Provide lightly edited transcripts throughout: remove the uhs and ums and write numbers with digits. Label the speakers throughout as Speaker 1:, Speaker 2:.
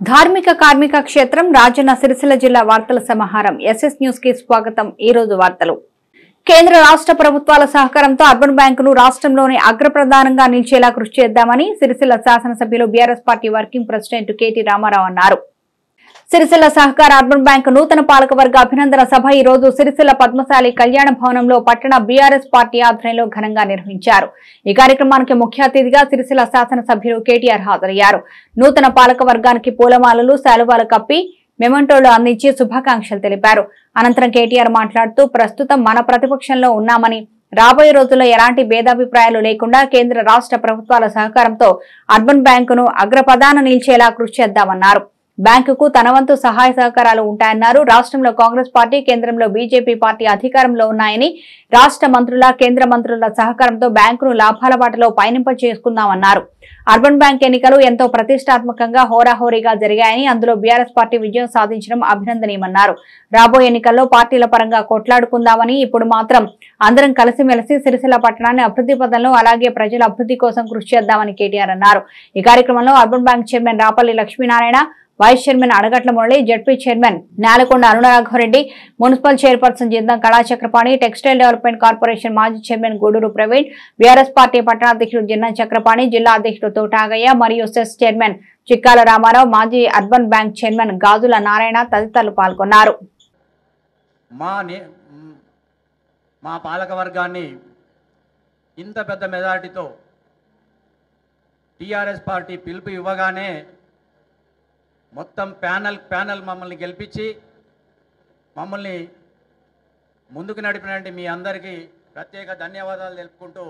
Speaker 1: ధార్మిక కార్మిక క్షేత్రం రాజన్న సిరిసిల్ల జిల్లా వార్తల సమాహారం ఎస్ఎస్ న్యూస్ కి స్వాగతం। ఈ రోజు వార్తలు। కేంద్ర రాష్ట్ర ప్రభుత్వాల సహకారంతో అర్బన్ బ్యాంకును రాష్ట్రంలోని అగ్రప్రధానంగా నిలిచేలా కృషి చేద్దామని సిరిసిల్ల శాసనసభ్యులు BRS party working president KT Rama Rao అన్నారు। సిరిసిల్ల సహకార అర్బన్ బ్యాంకు నూతన పాలకవర్గ అభినందన సభ ఈ రోజు సిరిసిల్ల పద్మశాలి కళ్యాణ భవనంలో పట్టణ బీఆర్ఎస్ పార్టీ ఆధ్వర్యంలో ఘనంగా నిర్వహించారు। ఈ కార్యక్రమానికి ముఖ్య అతిథిగా సిరిసిల్ల శాసనసభ్యులు కేటీఆర్ హాజరయ్యారు। నూతన పాలకవర్గానికి పూలమాలలు శాలువాలు కప్పి మెమంటోలు అందించి శుభాకాంక్షలు తెలిపారు। అనంతరం కేటీఆర్ మాట్లాడుతూ ప్రస్తుతం మన ప్రతిపక్షంలో ఉన్నామని రాబోయే రోజుల్లో ఎలాంటి భేదాభిప్రాయాలు లేకుండా కేంద్ర రాష్ట్ర ప్రభుత్వాల సహకారంతో అర్బన్ బ్యాంకును అగ్రప్రధాన నిలిచేలా కృషి చేద్దామన్నారు। బ్యాంకుకు తన వంతు సహాయ సహకారాలు ఉంటాయన్నారు। రాష్ట్రంలో కాంగ్రెస్ పార్టీ కేంద్రంలో బీజేపీ పార్టీ అధికారంలో ఉన్నాయని రాష్ట్ర మంత్రుల కేంద్ర మంత్రుల సహకారంతో బ్యాంకును లాభాల బాటలో పయనింప చేసుకుందామన్నారు। అర్బన్ బ్యాంక్ ఎన్నికలు ఎంతో ప్రతిష్టాత్మకంగా హోరాహోరీగా జరిగాయని అందులో బీఆర్ఎస్ పార్టీ విజయం సాధించడం అభినందనీయమన్నారు। రాబోయే ఎన్నికల్లో పార్టీల పరంగా కొట్లాడుకుందామని ఇప్పుడు మాత్రం అందరం కలిసిమెలిసి సిరిసిల్ల పట్టణాన్ని అభివృద్ధి పథంలో అలాగే ప్రజల అభివృద్ధి కోసం కృషి చేద్దామని కేటీఆర్ అన్నారు। ఈ కార్యక్రమంలో urban bank chairman Rapalli Lakshminarayana, vice chairman Adagatla Murali, ZP chairman Nelakonda Aruna Raghava Reddy, municipal chairperson Jindam Kalachakrapani, textile development corporation మాజీ chairman Guduru Praveen, BRS party పట్టణాధ్యక్షుడు జిన్నం చక్రపాణి, జిల్లా అధ్యక్షుడు తోటాగయ్య మరియు సెస్ చైర్మన్ చిక్కాల రామారావు, మాజీ urban bank chairman Gajula Narayana తదితరులు పాల్గొన్నారు।
Speaker 2: మా పాలకవర్గాన్ని ఇంత పెద్ద మెజారిటీతో టీఆర్ఎస్ పార్టీ పిలుపు ఇవ్వగానే మొత్తం ప్యానల్ మమ్మల్ని గెలిపించి మమ్మల్ని ముందుకు నడిపినండి మీ అందరికీ ప్రత్యేక ధన్యవాదాలు తెలుపుకుంటూ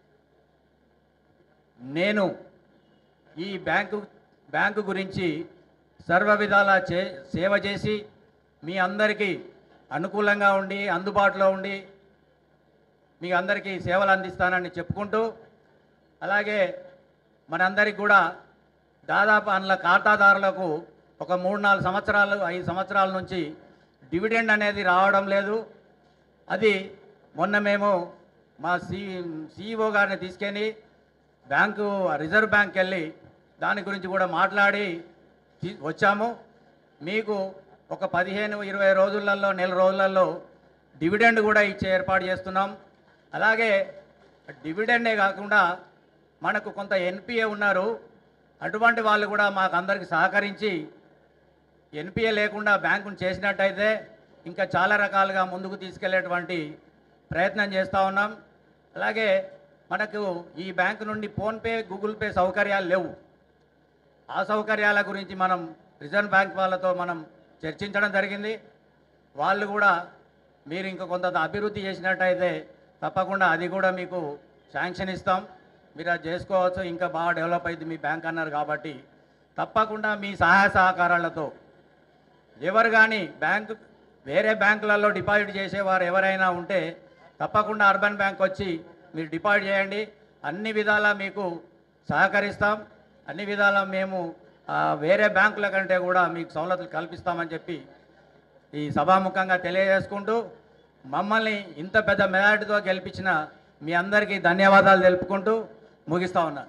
Speaker 2: నేను ఈ బ్యాంకు గురించి సర్వ విధాలా సేవ చేసి మీ అందరికీ అనుకూలంగా ఉండి అందుబాటులో ఉండి మీ అందరికీ సేవలు అందిస్తానని చెప్పుకుంటూ అలాగే మనందరికీ కూడా దాదాపు అందులో ఖాతాదారులకు ఒక 3-4 సంవత్సరాలు 5 సంవత్సరాల నుంచి డివిడెండ్ అనేది రావడం లేదు। అది మొన్న మేము మా సిఇఓ గారిని తీసుకెళ్ళి బ్యాంకు రిజర్వ్ బ్యాంక్ వెళ్ళి దాని గురించి కూడా మాట్లాడి వచ్చాము। మీకు ఒక 15-20 రోజులలో నెల రోజులలో డివిడెండ్ కూడా ఇచ్చే ఏర్పాటు చేస్తున్నాం। అలాగే డివిడెండే కాకుండా మనకు కొంత ఎన్పిఏ ఉన్నారు, అటువంటి వాళ్ళు కూడా మాకు అందరికి సహకరించి ఎన్పిఏ లేకుండా బ్యాంకును చేసినట్టయితే ఇంకా చాలా రకాలుగా ముందుకు తీసుకెళ్లేటువంటి ప్రయత్నం చేస్తూ ఉన్నాం। అలాగే మనకు ఈ బ్యాంకు నుండి ఫోన్పే గూగుల్ పే సౌకర్యాలు లేవు, ఆ సౌకర్యాల గురించి మనం రిజర్వ్ బ్యాంక్ వాళ్ళతో మనం చర్చించడం జరిగింది। వాళ్ళు కూడా మీరు ఇంకా కొంత అభివృద్ధి చేసినట్టయితే తప్పకుండా అది కూడా మీకు శాంక్షన్ ఇస్తాం, మీరు అది చేసుకోవచ్చు, ఇంకా బాగా డెవలప్ అయింది మీ బ్యాంక్ అన్నారు కాబట్టి తప్పకుండా మీ సహాయ సహకారాలతో ఎవరు కానీ వేరే బ్యాంకులలో డిపాజిట్ చేసేవారు ఎవరైనా ఉంటే తప్పకుండా అర్బన్ బ్యాంక్ వచ్చి మీరు డిపాజిట్ చేయండి, అన్ని విధాలా మీకు సహకరిస్తాం, అన్ని విధాలా మేము వేరే బ్యాంకుల కంటే కూడా మీకు సౌలతులు కల్పిస్తామని చెప్పి ఈ సభాముఖంగా తెలియజేసుకుంటూ మమ్మల్ని ఇంత పెద్ద మెజారిటీతో గెలిపించిన మీ అందరికీ ధన్యవాదాలు తెలుపుకుంటూ ముగిస్తా ఉన్నాను।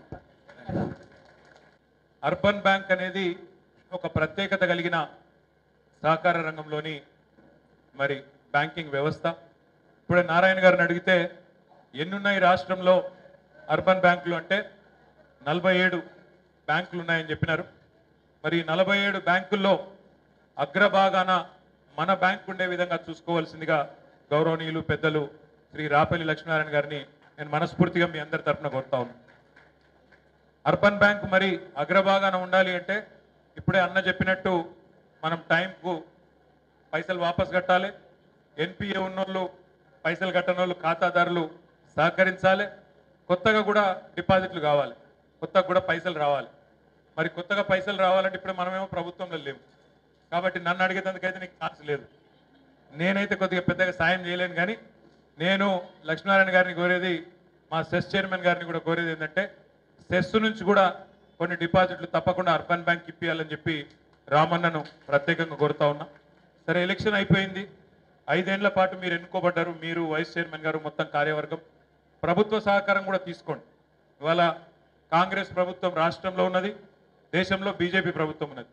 Speaker 3: అర్బన్ బ్యాంక్ అనేది ఒక ప్రత్యేకత కలిగిన సహకార రంగంలోని మరి బ్యాంకింగ్ వ్యవస్థ। ఇప్పుడే నారాయణ గారిని అడిగితే ఎన్నున్నాయి రాష్ట్రంలో అర్బన్ బ్యాంకులు అంటే 47 బ్యాంకులు ఉన్నాయని చెప్పినారు। మరి 47 బ్యాంకుల్లో అగ్రభాగాన మన బ్యాంకు ఉండే విధంగా చూసుకోవాల్సిందిగా గౌరవనీయులు పెద్దలు శ్రీ రాపల్లి లక్ష్మీనారాయణ గారిని నేను మనస్ఫూర్తిగా మీ అందరి తరఫున కోరుతా ఉన్నాను। అర్బన్ బ్యాంక్ మరి అగ్రభాగాన ఉండాలి అంటే ఇప్పుడే అన్న చెప్పినట్టు మనం టైంకు పైసలు వాపస్ కట్టాలి, ఎన్పిఏ ఉన్నోళ్ళు పైసలు కట్టని వాళ్ళు ఖాతాదారులు సహకరించాలి, కొత్తగా కూడా డిపాజిట్లు కావాలి, కొత్తగా కూడా పైసలు రావాలి। మరి కొత్తగా పైసలు రావాలంటే ఇప్పుడు మనమేమో ప్రభుత్వంలో లేవు కాబట్టి నన్ను అడిగేందుకైతే నీకు ఛాన్స్ లేదు, నేనైతే కొద్దిగా పెద్దగా సాయం చేయలేను। కానీ నేను లక్ష్మీనారాయణ గారిని కోరేది, మా సెస్ చైర్మన్ గారిని కూడా కోరేది ఏంటంటే సెస్ నుంచి కూడా కొన్ని డిపాజిట్లు తప్పకుండా అర్బన్ బ్యాంక్ ఇప్పియాలని చెప్పి రామన్నను ప్రత్యేకంగా కోరుతా ఉన్నా। సరే, ఎలక్షన్ అయిపోయింది, 5 ఏళ్ల పాటు మీరు ఎన్నుకోబడ్డారు, మీరు వైస్ చైర్మన్ గారు మొత్తం కార్యవర్గం, ప్రభుత్వ సహకారం కూడా తీసుకోండి। ఇవాళ కాంగ్రెస్ ప్రభుత్వం రాష్ట్రంలో ఉన్నది, దేశంలో బీజేపీ ప్రభుత్వం ఉన్నది।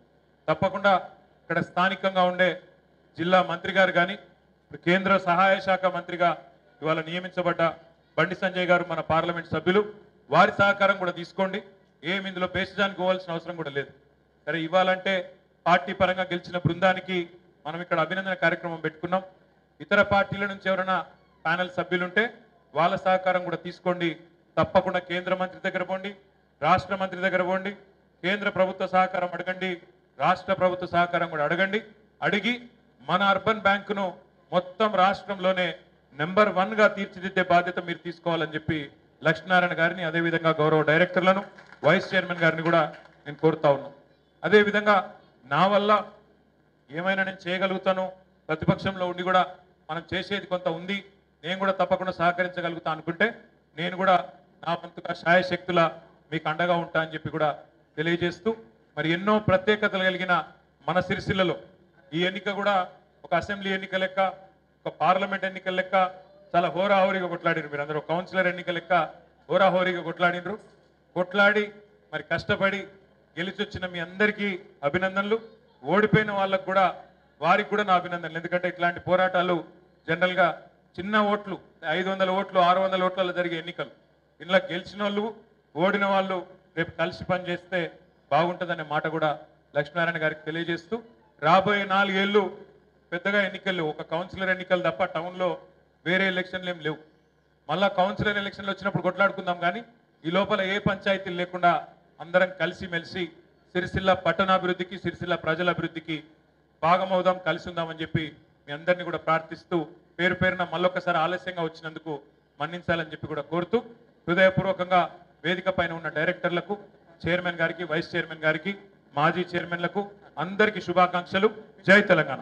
Speaker 3: తప్పకుండా ఇక్కడ స్థానికంగా ఉండే జిల్లా మంత్రి గారు కానీ కేంద్ర సహాయ శాఖ మంత్రిగా ఇవాళ నియమించబడ్డ బండి సంజయ్ గారు మన పార్లమెంట్ సభ్యులు, వారి సహకారం కూడా తీసుకోండి. ఏమి ఇందులో బేసిజానికి పోవాల్సిన అవసరం కూడా లేదు. సరే, ఇవ్వాలంటే పార్టీ పరంగా గెలిచిన బృందానికి మనం ఇక్కడ అభినందన కార్యక్రమం పెట్టుకున్నాం. ఇతర పార్టీల నుంచి ఎవరైనా ప్యానెల్ సభ్యులుంటే వాళ్ళ సహకారం కూడా తీసుకోండి. తప్పకుండా కేంద్ర మంత్రి దగ్గర పోండి, రాష్ట్ర మంత్రి దగ్గర పోండి, కేంద్ర ప్రభుత్వ సహకారం అడగండి, రాష్ట్ర ప్రభుత్వ సహకారం కూడా అడగండి. అడిగి మన అర్బన్ బ్యాంకును మొత్తం రాష్ట్రంలోనే నెంబర్ 1గా తీర్చిదిద్దే బాధ్యత మీరు తీసుకోవాలని చెప్పి లక్ష్మీనారాయణ గారిని, అదేవిధంగా గౌరవ డైరెక్టర్లను, వైస్ చైర్మన్ గారిని కూడా నేను కోరుతా ఉన్నాను. అదేవిధంగా నా వల్ల ఏమైనా నేను చేయగలుగుతాను, ప్రతిపక్షంలో ఉండి కూడా మనం చేసేది కొంత ఉంది, నేను కూడా తప్పకుండా సహకరించగలుగుతా అనుకుంటే నేను కూడా నా వంతుగా శాయశక్తుల మీకు అండగా ఉంటా అని చెప్పి కూడా తెలియజేస్తూ, మరి ఎన్నో ప్రత్యేకతలు కలిగిన మన సిరిసిల్లలో ఈ ఎన్నిక కూడా ఒక అసెంబ్లీ ఎన్నిక లెక్క, ఒక పార్లమెంట్ ఎన్నికల లెక్క చాలా హోరాహోరీగా కొట్లాడినారు. మీరు అందరూ కౌన్సిలర్ ఎన్నిక లెక్క హోరాహోరీగా కొట్లాడినరు. కొట్లాడి మరి కష్టపడి గెలిచొచ్చిన మీ అందరికీ అభినందనలు. ఓడిపోయిన వాళ్ళకు కూడా, వారికి కూడా నా అభినందనలు. ఎందుకంటే ఇట్లాంటి పోరాటాలు జనరల్గా చిన్న ఓట్లు, 500 ఓట్లు 600 ఓట్లలో జరిగే ఎన్నికలు. ఇంట్లో గెలిచిన వాళ్ళు, ఓడిన వాళ్ళు రేపు కలిసి పనిచేస్తే బాగుంటుందనే మాట కూడా లక్ష్మీనారాయణ గారికి తెలియజేస్తూ, రాబోయే 4 ఏళ్ళు పెద్దగా ఎన్నికలు, ఒక కౌన్సిలర్ ఎన్నికలు తప్ప టౌన్లో వేరే ఎలక్షన్లు ఏం లేవు. మళ్ళా కౌన్సిలర్ ఎలక్షన్లు వచ్చినప్పుడు కొట్లాడుకుందాం, కానీ ఈ లోపల ఏ పంచాయతీలు లేకుండా అందరం కలిసిమెలిసి సిరిసిల్ల పట్టణాభివృద్ధికి, సిరిసిల్ల ప్రజల అభివృద్ధికి భాగమవుదాం, కలిసి ఉందామని చెప్పి మీ అందరినీ కూడా ప్రార్థిస్తూ, పేరు పేరున మళ్ళొక్కసారి ఆలస్యంగా వచ్చినందుకు మన్నించాలని చెప్పి కూడా కోరుతూ, హృదయపూర్వకంగా వేదిక పైన ఉన్న డైరెక్టర్లకు, చైర్మన్ గారికి, వైస్ చైర్మన్ గారికి, మాజీ చైర్మన్లకు అందరికీ శుభాకాంక్షలు. జై తెలంగాణ.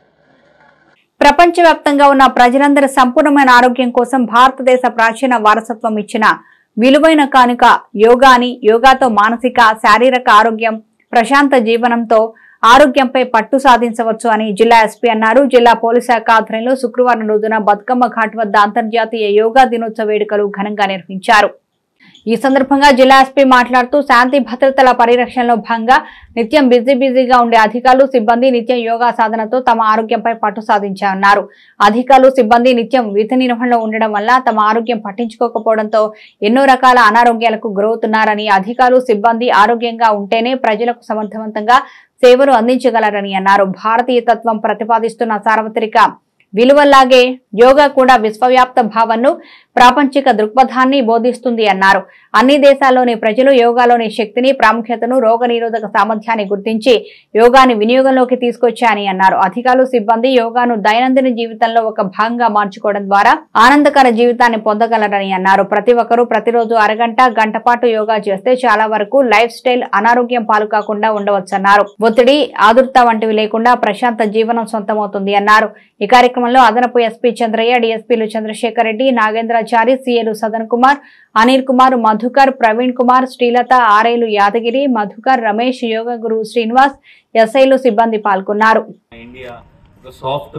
Speaker 1: ప్రపంచవ్యాప్తంగా ఉన్న ప్రజలందరి సంపూర్ణమైన ఆరోగ్యం కోసం భారతదేశ ప్రాచీన వారసత్వం ఇచ్చిన విలువైన కానుక యోగా అని, యోగాతో మానసిక, శారీరక ఆరోగ్యం, ప్రశాంత జీవనంతో ఆరోగ్యంపై పట్టు సాధించవచ్చు అని జిల్లా ఎస్పీ అన్నారు. జిల్లా పోలీస్ శాఖ ఆధ్వర్యంలో శుక్రవారం రోజున బతుకమ్మ ఘాట్ వద్ద అంతర్జాతీయ యోగా దినోత్సవ వేడుకలు ఘనంగా నిర్వహించారు. ఈ సందర్భంగా జిల్లా ఎస్పీ మాట్లాడుతూ, శాంతి భద్రతల పరిరక్షణలో భాగంగా నిత్యం బిజీగా ఉండే అధికారులు, సిబ్బంది నిత్యం యోగా సాధనతో తమ ఆరోగ్యంపై పట్టు సాధించారన్నారు. అధికారులు, సిబ్బంది నిత్యం విధి నిర్వహణలో ఉండడం వల్ల తమ ఆరోగ్యం పట్టించుకోకపోవడంతో ఎన్నో రకాల అనారోగ్యాలకు గురవుతున్నారని, అధికారులు, సిబ్బంది ఆరోగ్యంగా ఉంటేనే ప్రజలకు సమర్థవంతంగా సేవలు అందించగలరని అన్నారు. భారతీయ తత్వం ప్రతిపాదిస్తున్న సార్వత్రిక విలువల్లాగే యోగా కూడా విశ్వవ్యాప్త భావనను, ప్రాపంచిక దృక్పథాన్ని బోధిస్తుంది అన్నారు. అన్ని దేశాల్లోని ప్రజలు యోగాలోని శక్తిని, ప్రాముఖ్యతను, రోగనిరోధక సామర్థ్యాన్ని గుర్తించి యోగాని వినియోగంలోకి తీసుకొచ్చాయని అన్నారు. అధికారులు, సిబ్బంది యోగాను దైనందిన జీవితంలో ఒక భాగంగా మార్చుకోవడం ద్వారా ఆనందకర జీవితాన్ని పొందగలరని అన్నారు. ప్రతి ఒక్కరూ ప్రతిరోజు అరగంట, గంట పాటు యోగా చేస్తే చాలా వరకు లైఫ్ స్టైల్ అనారోగ్యం పాలు కాకుండా ఉండవచ్చన్నారు. ఒత్తిడి, ఆదుర్త వంటివి లేకుండా ప్రశాంత జీవనం సొంతమవుతుంది అన్నారు. ఈ కార్యక్రమంలో అదనపు ఎస్పీ చంద్రయ్య, డిఎస్పీలు చంద్రశేఖర్ రెడ్డి, నాగేంద్రాచారి, సిఏలు సదన్ కుమార్, అనిల్ కుమార్, మధుకర్, ప్రవీణ్ కుమార్, శ్రీలత, ఆర్ఐలు యాదగిరి, మధుకర్, రమేష్, యోగ గురు శ్రీనివాస్, ఎస్ఐలు, సిబ్బంది పాల్గొన్నారు.
Speaker 4: ఇండియా సాఫ్ట్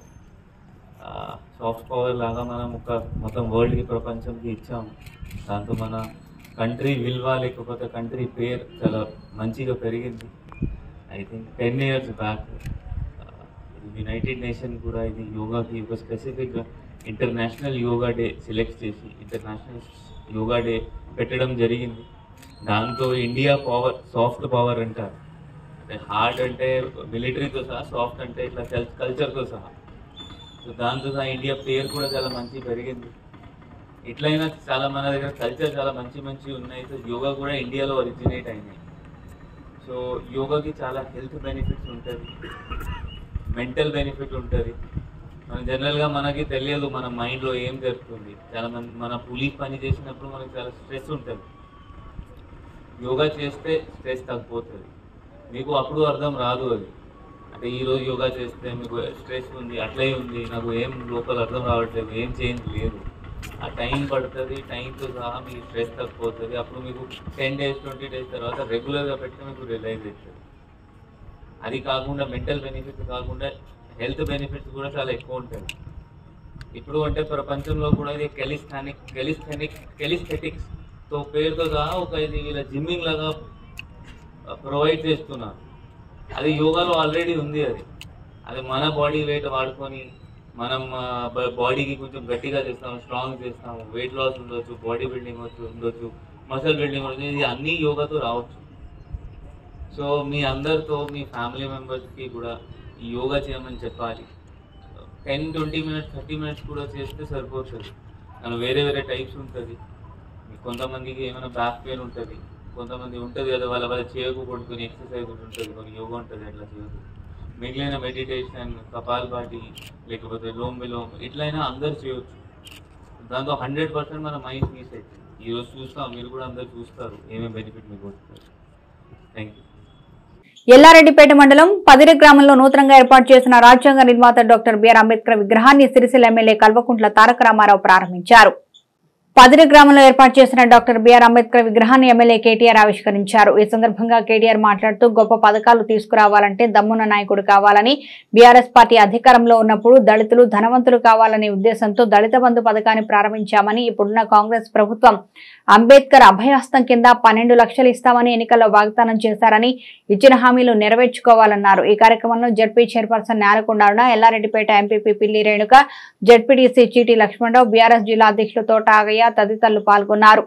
Speaker 4: పవర్ లాగా మనం ఒక మొత్తం వరల్డ్కి, ప్రపంచంకి ఇచ్చాము. దాంతో మన కంట్రీ విలువ, లేకపోతే కంట్రీ పేరు చాలా మంచిగా పెరిగింది. I think 10 years back United Nation కూడా ఇది యోగాకి ఒక స్పెసిఫిక్గా ఇంటర్నేషనల్ యోగా డే సెలెక్ట్ చేసి ఇంటర్నేషనల్ యోగా డే పెట్టడం జరిగింది. దాంతో ఇండియా పవర్, సాఫ్ట్ పవర్ అంటారు. అంటే హార్డ్ అంటే మిలిటరీతో సహా, సాఫ్ట్ అంటే ఇట్లా కల్చర్తో సహా. సో దాంతో సహా ఇండియా పేరు కూడా చాలా మంచి పెరిగింది. ఇట్లయినా చాలా మన దగ్గర కల్చర్ చాలా మంచి ఉన్నాయి. సో యోగా కూడా ఇండియాలో ఒరిజినేట్ అయినాయి. సో యోగాకి చాలా హెల్త్ బెనిఫిట్స్ ఉంటుంది, మెంటల్ బెనిఫిట్ ఉంటుంది. మన జనరల్గా మనకి తెలియదు మన మైండ్లో ఏం జరుగుతుంది. చాలా మంది మన పోలీస్ పని చేసినప్పుడు మనకి చాలా స్ట్రెస్ ఉంటుంది. యోగా చేస్తే స్ట్రెస్ తగ్గిపోతుంది. మీకు అప్పుడు అర్థం రాదు అది. అంటే ఈరోజు యోగా చేస్తే మీకు స్ట్రెస్ ఉంది, అట్లే ఉంది, నాకు ఏం లోపల అర్థం రావట్లేదు, ఏం చేంజ్ లేదు. ఆ టైం పడుతుంది. టైంతో సహా మీకు స్ట్రెస్ తగ్గిపోతుంది. అప్పుడు మీకు 10 days 20 days తర్వాత రెగ్యులర్గా పెడితే మీకు రిలైజ్ అవుతుంది. అది కాకుండా మెంటల్ బెనిఫిట్స్ కాకుండా హెల్త్ బెనిఫిట్స్ కూడా చాలా ఎక్కువ ఉంటాయి. ఇప్పుడు అంటే ప్రపంచంలో కూడా ఇది కెలిస్థెటిక్స్తో పేరుతో సహా ఒక ఇది ఇలా జిమ్మింగ్ లాగా ప్రొవైడ్ చేస్తున్నారు. అది యోగాలో ఆల్రెడీ ఉంది. అది మన బాడీ వెయిట్ వాడుకొని మనం బాడీకి కొంచెం గట్టిగా చేస్తాము, స్ట్రాంగ్ చేస్తాము, వెయిట్ లాస్ ఉండొచ్చు, బాడీ బిల్డింగ్ ఉండొచ్చు, మసిల్ బిల్డింగ్ ఉండొచ్చు. ఇది అన్ని యోగాతో రావచ్చు. సో మీ అందరితో మీ ఫ్యామిలీ మెంబర్స్కి కూడా ఈ యోగా చేయమని చెప్పాలి. 10-20 minutes 30 minutes కూడా చేస్తే సరిపోతుంది. మనం వేరే వేరే టైప్స్ ఉంటుంది. కొంతమందికి ఏమైనా బ్యాక్ పెయిన్ ఉంటుంది, కొంతమంది ఉంటుంది కదా వాళ్ళ చేయకు కొట్టుకుని ఎక్సర్సైజ్ ఉంటుంది, కొన్ని యోగా ఉంటుంది అట్లా చేయదు. మిగిలిన మెడిటేషన్, కపాల్భాతి, లేకపోతే లోమ్ విలోమ్ ఇట్లయినా అందరు చేయొచ్చు. దాంతో 100% మన మైండ్ పీస్ అవుతుంది. ఈరోజు చూస్తాం, మీరు కూడా అందరు చూస్తారు ఏమేమి బెనిఫిట్ మీకు వస్తుంది. Thank you.
Speaker 1: ఎల్లారెడ్డిపేట మండలం పదిరి గ్రామంలో నూతనంగా ఏర్పాటు చేసిన రాజ్యాంగ నిర్మాత డాక్టర్ బిఆర్ అంబేద్కర్ విగ్రహాన్ని సిరిసిల్ల ఎమ్మెల్యే కల్వకుంట్ల తారక రామారావు ప్రారంభించారు. పదిరి గ్రామంలో ఏర్పాటు చేసిన డాక్టర్ బిఆర్ అంబేద్కర్ విగ్రహాన్ని ఎమ్మెల్యే కేటీఆర్ ఆవిష్కరించారు. ఈ సందర్భంగా కేటీఆర్ మాట్లాడుతూ గొప్ప పథకాలు తీసుకురావాలంటే దమ్మున్న నాయకుడు కావాలని, బీఆర్ఎస్ పార్టీ అధికారంలో ఉన్నప్పుడు దళితులు ధనవంతులు కావాలనే ఉద్దేశంతో దళిత బంధు పథకాన్ని ప్రారంభించామని, ఇప్పుడున్న కాంగ్రెస్ ప్రభుత్వం అంబేద్కర్ అభయహస్తం కింద 12 లక్షలు ఇస్తామని ఎన్నికల్లో వాగ్దానం చేశారని, ఇచ్చిన హామీలు నెరవేర్చుకోవాలన్నారు. ఈ కార్యక్రమంలో ZP chairperson Nelakonda Aruna, Yellareddypet MPP Pilli Renuka, ZPTC చీటీ లక్ష్మణరావు, బీఆర్ఎస్ జిల్లా అధ్యక్షులు తోట ఆగయ్య తదితరులు పాల్గొన్నారు.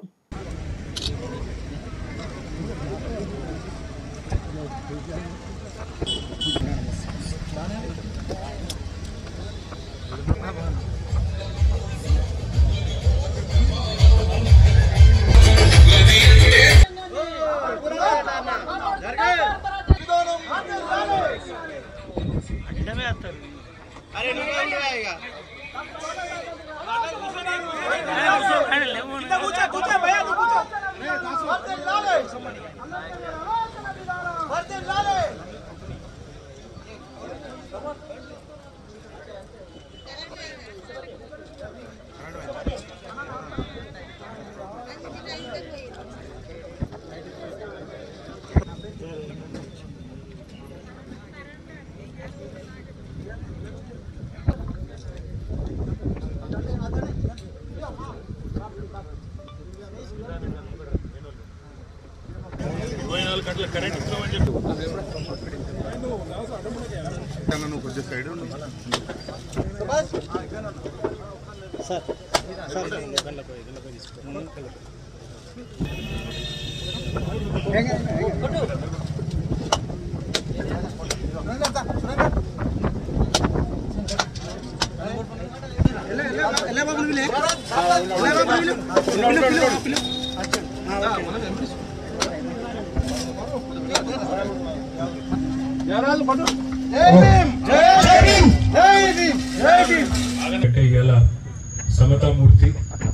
Speaker 3: సమతామూర్తి,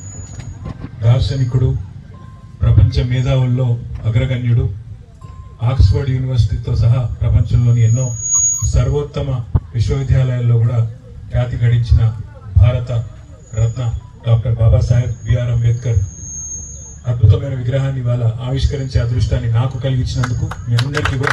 Speaker 3: దార్శనికుడు, ప్రపంచ మేధావుల్లో అగ్రగణ్యుడు, ఆక్స్ఫర్డ్ యూనివర్సిటీతో సహా ప్రపంచంలోని ఎన్నో సర్వోత్తమ విశ్వవిద్యాలయాల్లో కూడా ఖ్యాతి గడించిన భారత రత్న డాక్టర్ బాబాసాహెబ్ బిఆర్ అంబేద్కర్ అద్భుతమైన విగ్రహాన్ని ఇవాళ ఆవిష్కరించే అదృష్టాన్ని నాకు కలిగించినందుకు మీ అందరికీ కూడా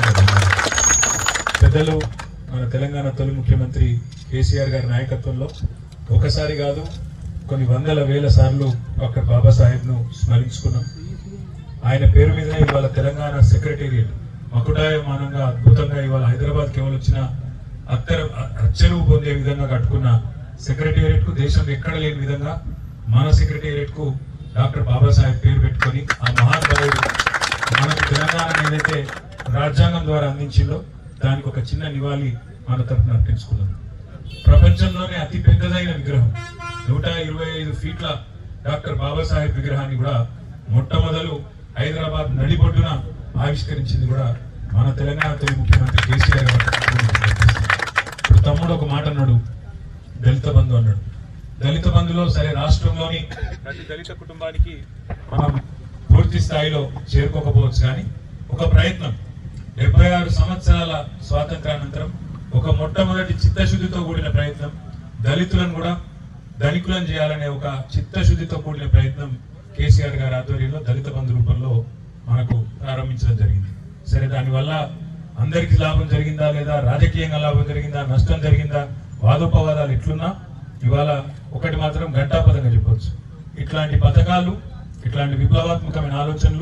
Speaker 3: పెద్దలు మన తెలంగాణ తొలి ముఖ్యమంత్రి కేసీఆర్ గారి నాయకత్వంలో ఒకసారి కాదు కొన్ని వందల వేల సార్లు డాక్టర్ బాబాసాహెబ్ను స్మరించుకున్నాం. ఆయన పేరు మీదనే ఇవాళ తెలంగాణ సెక్రటేరియట్ మకుటాయమానంగా అద్భుతంగా ఇవాళ హైదరాబాద్ కేవలం వచ్చిన అచ్చరువు పొందే విధంగా కట్టుకున్న సెక్రటేరియట్ కు దేశంలో ఎక్కడ లేని విధంగా మన సెక్రటేరియట్ కు డాక్టర్ బాబాసాహెబ్ పేరు పెట్టుకొని ఆ మహానుభావుడు మనకు తెలంగాణ ఏదైతే రాజ్యాంగం ద్వారా అందించిందో దానికి ఒక చిన్న నివాళి మన తరఫున అర్పించుకున్నాం. ప్రపంచంలోనే అతి పెద్దదైన విగ్రహం 125 ఫీట్ల డాక్టర్ బాబాసాహెబ్ విగ్రహాన్ని కూడా మొట్టమొదలు హైదరాబాద్ నడిబొడ్డున ఆవిష్కరించింది కూడా మన తెలంగాణ తొలి ముఖ్యమంత్రి కేసీఆర్ గారు. ఇప్పుడు తమ్ముడు ఒక మాట అన్నాడు, దళిత బంధు అన్నాడు. దళిత బంధులో సరే రాష్ట్రంలోని ప్రతి దళిత కుటుంబానికి మనం పూర్తి స్థాయిలో చేరుకోకపోవచ్చు, కానీ ఒక ప్రయత్నం 76 సంవత్సరాల స్వాతంత్రానంతరం ఒక మొట్టమొదటి చిత్తశుద్ధితో కూడిన ప్రయత్నం, దళితులను కూడా ధనికులను చేయాలనే ఒక చిత్తశుద్ధితో కూడిన ప్రయత్నం కేసీఆర్ గారి ఆధ్వర్యంలో దళిత బంధు రూపంలో మనకు ప్రారంభించడం జరిగింది. సరే దానివల్ల అందరికీ లాభం జరిగిందా లేదా, రాజకీయంగా లాభం జరిగిందా, నష్టం జరిగిందా, వాదోపవాదాలు ఎట్లున్నా ఇవాళ ఒకటి మాత్రం ఘంటాపదంగా చెప్పొచ్చు, ఇట్లాంటి పథకాలు, ఇట్లాంటి విప్లవాత్మకమైన ఆలోచనలు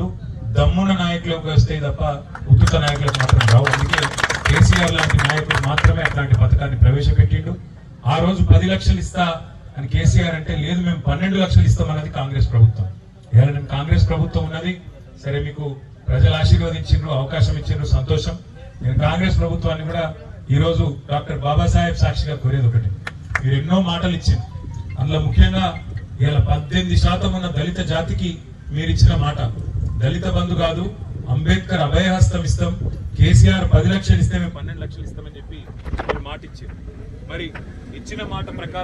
Speaker 3: దమ్మున నాయకులకు వస్తాయి తప్ప ఉత్తుత నాయకులకు మాత్రం రావు. అందుకే కేసీఆర్ లాంటి నాయకులు మాత్రమే అట్లాంటి పథకాన్ని ప్రవేశపెట్టిండు. ఆ రోజు 10 లక్షలు ఇస్తా అని కేసీఆర్ అంటే లేదు మేము 12 లక్షలు ఇస్తామన్నది కాంగ్రెస్ ప్రభుత్వం. ఇవాళ నేను కాంగ్రెస్ ప్రభుత్వం ఉన్నది సరే, మీకు ప్రజలు ఆశీర్వదించిండ్రు, అవకాశం ఇచ్చిండ్రు, సంతోషం. నేను కాంగ్రెస్ ప్రభుత్వాన్ని కూడా ఈరోజు డాక్టర్ బాబాసాహెబ్ సాక్షిగా కోరేది ఒకటి, మీరు ఎన్నో మాటలు ఇచ్చింది, అందులో ముఖ్యంగా ఇలా 18% ఉన్న దళిత జాతికి మీరు ఇచ్చిన మాట దళిత బంధు కాదు, అంబేద్కర్ అభయహస్తం ఇస్తాం, కేసీఆర్ 10 లక్షలు ఇస్తే మేము 12 లక్షలు ఇస్తామని చెప్పి మీరు మాట ఇచ్చారు. మరి ఇచ్చిన మాట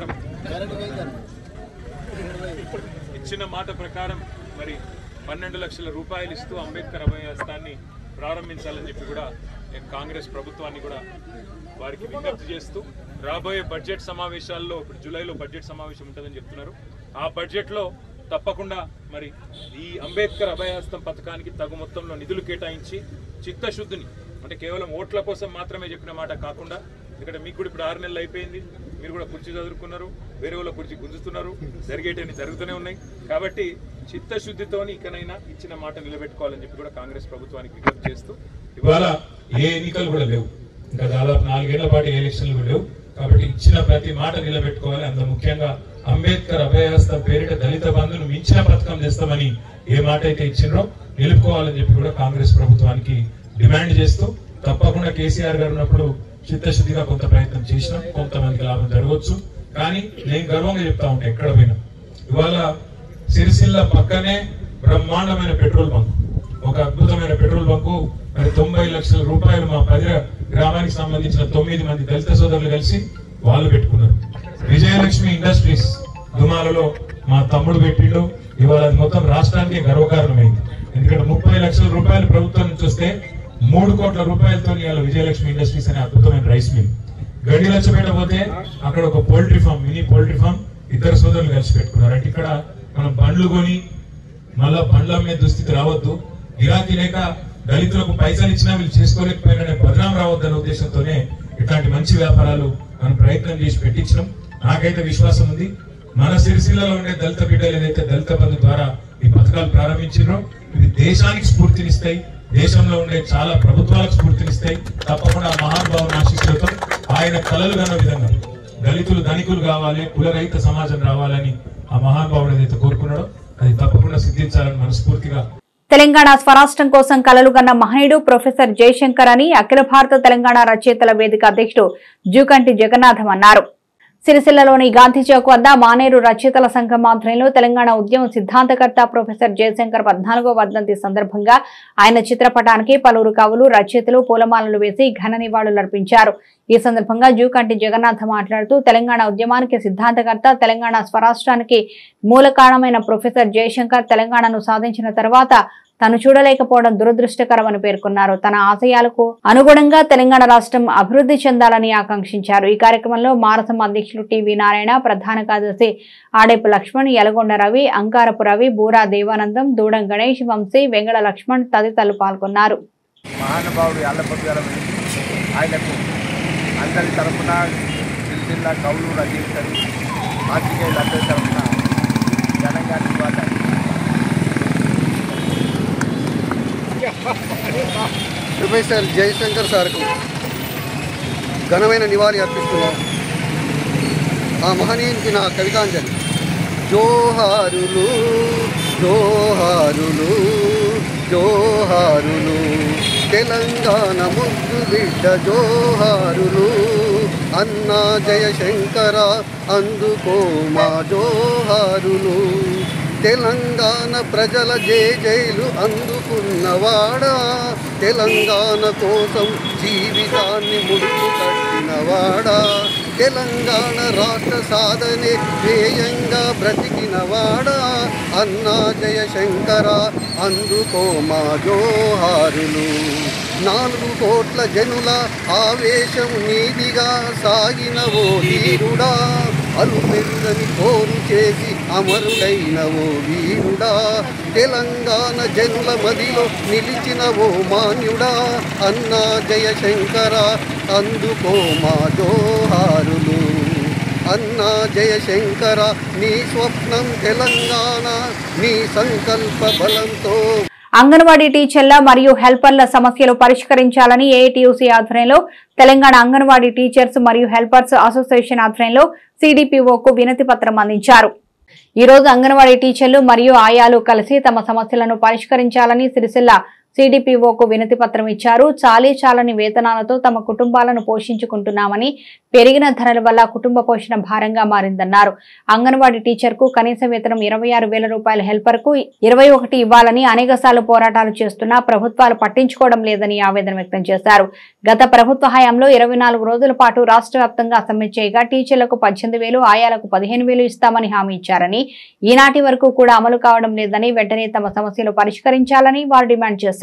Speaker 3: ప్రకారం మరి 12 లక్షల రూపాయలు ఇస్తూ అంబేద్కర్ అభయహస్తాన్ని ప్రారంభించాలని చెప్పి కూడా నేను కాంగ్రెస్ ప్రభుత్వాన్ని కూడా వారికి విజ్ఞప్తి చేస్తూ రాబోయే బడ్జెట్ సమావేశాల్లో ఇప్పుడు జూలైలో బడ్జెట్ సమావేశం ఉంటుందని చెప్తున్నారు. ఆ బడ్జెట్లో తప్పకుండా మరి ఈ అంబేద్కర్ అభయహస్తం పథకానికి తగు మొత్తంలో నిధులు కేటాయించి చిత్తశుద్ధిని, అంటే కేవలం ఓట్ల కోసం మాత్రమే చెప్పిన మాట కాకుండా, ఇక్కడ మీకు కూడా ఇప్పుడు 6 నెలలు అయిపోయింది, మీరు కూడా కుర్చీ చదువుకున్నారు, వేరే వాళ్ళ కుర్చీ గుంజుతున్నారు, జరిగేటన్ని జరుగుతూనే ఉన్నాయి. కాబట్టి చిత్తశుద్ధితోని ఇకనైనా ఇచ్చిన మాట నిలబెట్టుకోవాలని చెప్పి కూడా కాంగ్రెస్ ప్రభుత్వానికి విజ్ఞప్తి చేస్తూ, ఇవాళ ఏ ఎన్నికలు కూడా లేవు, ఇంకా దాదాపు 4 ఏళ్ల పాటు ఎలక్షన్లు కూడా లేవు. కాబట్టి ఇచ్చిన ప్రతి మాట నిలబెట్టుకోవాలి. అందులో ముఖ్యంగా అంబేద్కర్ అభయహస్తం పేరిట దళిత బంధును మించిన పథకం చేస్తామని ఏ మాట అయితే ఇచ్చిండ్రో నిలుపుకోవాలని చెప్పి కూడా కాంగ్రెస్ ప్రభుత్వానికి డిమాండ్ చేస్తూ, తప్పకుండా కేసీఆర్ గారు ఉన్నప్పుడు చిత్తశుద్ధిగా కొంత ప్రయత్నం చేసినాం, కొంతమందికి లాభం జరగవచ్చు. కానీ నేను గర్వంగా చెప్తా ఉంటా, ఎక్కడ పోయినా ఇవాళ సిరిసిల్ల పక్కనే బ్రహ్మాండమైన పెట్రోల్ బంక్, ఒక అద్భుతమైన పెట్రోల్ బంకు, మరి 90 లక్షల రూపాయలు మా 10 గ్రామానికి సంబంధించిన 9 మంది దళిత సోదరులు కలిసి వాళ్ళు పెట్టుకున్నారు. విజయలక్ష్మి ఇండస్ట్రీస్ దుమాలలో మా తమ్ముడు పెట్టిండు. ఇవాళ అది మొత్తం రాష్ట్రానికి గర్వకారణమైంది. ఎందుకంటే 30 లక్షల రూపాయలు ప్రభుత్వం నుంచి వస్తే 3 కోట్ల రూపాయలతో ఇవాళ విజయలక్ష్మి ఇండస్ట్రీస్ అనే అద్భుతమైన రైస్ మిల్. గడి లచ్చపేట పోతే అక్కడ ఒక poultry farm, mini poultry farm ఇద్దరు సోదరులు కలిసి పెట్టుకున్నారు. అంటే ఇక్కడ మనం బండ్లు కొని మళ్ళా బండ్ల మీద దుస్థితి రావద్దు, గిరాకీ లేక దళితులకు పైసలు ఇచ్చినా వీళ్ళు చేసుకోలేకపోయినా బదనాం రావద్దనే ఉద్దేశంతోనే ఇట్లాంటి మంచి వ్యాపారాలు మనం ప్రయత్నం చేసి పెట్టించినాం. నాకైతే విశ్వాసం ఉంది, మన సిరిసిల్లలో ఉండే దళిత బిడ్డలు ఏదైతే దళిత బంధు ద్వారా ఈ పథకాలు ప్రారంభించారో ఇవి దేశానికి స్ఫూర్తినిస్తాయి, దేశంలో ఉండే చాలా ప్రభుత్వాలకు స్ఫూర్తినిస్తాయి. తప్పకుండా మహానుభావుని ఆశీస్సులతో ఆయన కలలు కన్న విధంగా దళితులు ధనికులు కావాలి, కులరహిత సమాజం రావాలని ఆ మహానుభావుడు ఏదైతే కోరుకున్నాడో అది తప్పకుండా సిద్ధించాలని మనస్ఫూర్తిగా.
Speaker 1: తెలంగాణ స్వరాష్ట్రం కోసం కలలు కన్న మహనీయుడు ప్రొఫెసర్ జయశంకర్ అని అఖిల భారత తెలంగాణ రచయితల వేదిక అధ్యక్షుడు జూకంటి జగన్నాథం అన్నారు. సిరిసిల్లలోని గాంధీ చౌక్ వద్ద మానేరు రచయితల సంఘం ఆధ్వర్యంలో తెలంగాణ ఉద్యమ సిద్ధాంతకర్త ప్రొఫెసర్ జయశంకర్ 14వ వర్ధంతి సందర్భంగా ఆయన చిత్రపటానికి పలువురు కవులు, రచయితలు పూలమాలలు వేసి ఘన నివాళులర్పించారు. ఈ సందర్భంగా జూకంటి జగన్నాథ్ మాట్లాడుతూ తెలంగాణ ఉద్యమానికి సిద్ధాంతకర్త, తెలంగాణ స్వరాష్ట్రానికి మూల కారణమైన ప్రొఫెసర్ జయశంకర్ తెలంగాణను సాధించిన తర్వాత తను చూడలేకపోవడం దురదృష్టకరమని పేర్కొన్నారు. తన ఆశయాలకు అనుగుణంగా తెలంగాణ రాష్ట్రం అభివృద్ధి చెందాలని ఆకాంక్షించారు. ఈ కార్యక్రమంలో మారసం అధ్యక్షులు టీవీ నారాయణ, ప్రధాన కార్యదర్శి ఆడేపు లక్ష్మణ్, యలగొండ రవి, అంకారపు రవి, బూరా దేవానందం, దూడం గణేష్, వంశీ, వెంగళ లక్ష్మణ్ తదితరులు పాల్గొన్నారు.
Speaker 5: మహానుభావుడు ఆయనకు అందరి తరఫున సిరిసిల్ల కవులు, రచయితలు, పాత్రికేయులందరి తరఫున ఘనంగా నివాళులు.
Speaker 6: ప్రొఫెసర్ జయశంకర్ సార్కు ఘనమైన నివాళి అర్పిస్తున్నాం. ఆ మహనీయునికి నా కవితాంజలి. జోహారులు జోహారులు జోహారులు తెలంగాణ ముద్దు బిడ్డ జోహారులు, అన్నా జయశంకర అందుకో మా జోహారులు, తెలంగాణ ప్రజల జైలు అందుకున్నవాడా, తెలంగాణ కోసం జీవితాన్ని ముందు కట్టినవాడా, తెలంగాణ రాష్ట్ర సాధనే ధ్యేయంగా బ్రతికినవాడా, అన్నా జయశంకర అందుకో మా జోహారులు. 4 కోట్ల జనుల ఆవేశం నీదిగా సాగిన ఓ వీరుడా, అలుపెరుగని పోరు చేసి అమరుడైన ఓ వీరుడా, తెలంగాణ జనుల మదిలో నిలిచిన ఓ మాన్యుడా, అన్నా జయశంకర అందుకో మా జోహారులు. అన్నా జయశంకర నీ స్వప్నం తెలంగాణ, నీ సంకల్ప బలంతో
Speaker 1: అంగన్వాడీ టీచర్ల మరియు హెల్పర్ల సమస్యలు పరిష్కరించాలని ఏఐటీయూసీ ఆధ్వర్యంలో తెలంగాణ అంగన్వాడీ టీచర్స్ మరియు హెల్పర్స్ అసోసియేషన్ ఆధ్వర్యంలో సిడిపిఓకు వినతి పత్రం అందించారు. ఈ రోజు అంగన్వాడీ టీచర్లు మరియు ఆయాలు కలిసి తమ సమస్యలను పరిష్కరించాలని సిరిసిల్ల సిడిపిఓకు వినతి పత్రం ఇచ్చారు. చాలని వేతనాలతో తమ కుటుంబాలను పోషించుకుంటున్నామని, పెరిగిన ధరల వల్ల కుటుంబ పోషణ భారంగా మారిందన్నారు. అంగన్వాడీ టీచర్ కు కనీస వేతనం 26,000 రూపాయలు, హెల్పర్ కు 21 ఇవ్వాలని అనేకసార్లు పోరాటాలు చేస్తున్నా ప్రభుత్వాలు పట్టించుకోవడం లేదని ఆవేదన వ్యక్తం చేశారు. గత ప్రభుత్వ హయాంలో 24 రోజుల పాటు రాష్ట్ర వ్యాప్తంగా సమ్మె చేయగా టీచర్లకు 18,000, ఆయాలకు 15,000 ఇస్తామని హామీ ఇచ్చారని, ఈనాటి వరకు కూడా అమలు కావడం లేదని, వెంటనే తమ సమస్యలు పరిష్కరించాలని వారు డిమాండ్ చేశారు.